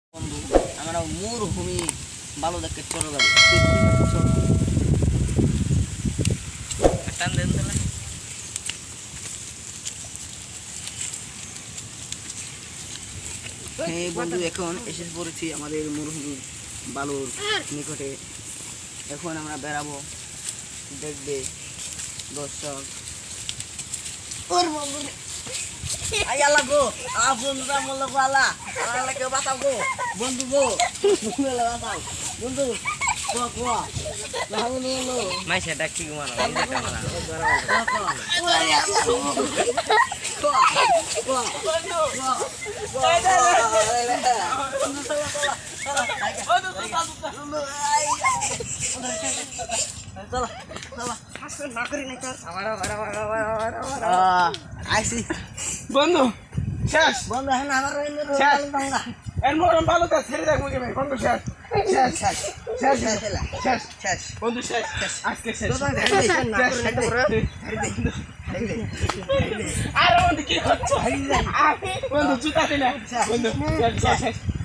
বন্ধু আমরা মরুভূমি ভালো দেখে চলে যাবো। টান দেন তাহলে। হ্যাঁ বন্ধু, এখন এসে পড়েছি আমাদের মরুভূমি বালুর নিকটে। এখন আমরা বেড়াবো, দেখবে দর্শক। ওর বন্ধু আই আল্লাহ গো, বন্ধুরা বললো গো আল্লাহ, আল্লাহ কেউ বাঁচাও গো, বন্ধু গো, বাঁচাও বন্ধু। মাইসে ডাকি মারা বন্ধু শেষ বন্ধু এখন আমার এর মরম ভালো কাজ ছেড়ে দেখবো কেমন বন্ধু শেষ শেষ শেষ শেষ শেষ শেষ বন্ধু শেষ আজকে শেষ আর বন্ধু কি হচ্ছে বন্ধু জুতা দিলে বন্ধু শেষ